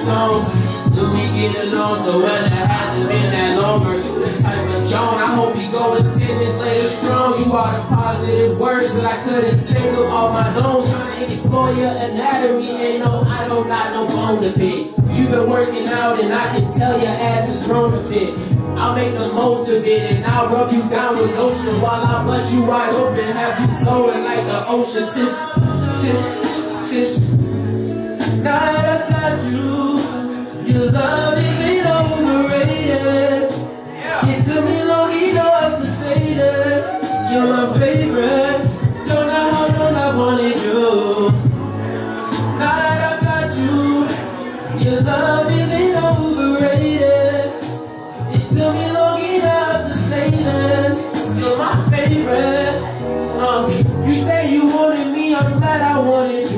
song. Do we get along? So well, it hasn't been that long. Girl, you the type of Joan. I hope you go in 10 minutes later strong. You are the positive words that I couldn't think of all my own. Trying to explore your anatomy. Ain't no, I don't got no bone to pick. You've been working out and I can tell your ass is grown a bit. I'll make the most of it and I'll rub you down with lotion while I bust you wide open, have you flowing like the ocean. Tish, tish, tish. Now that I got you, your love isn't overrated. It took me long enough to say this. You're my favorite. Don't know how long I wanted you. Now that I got you, your love isn't overrated. It took me long enough to say this. You're my favorite. You say you wanted me, I'm glad I wanted you.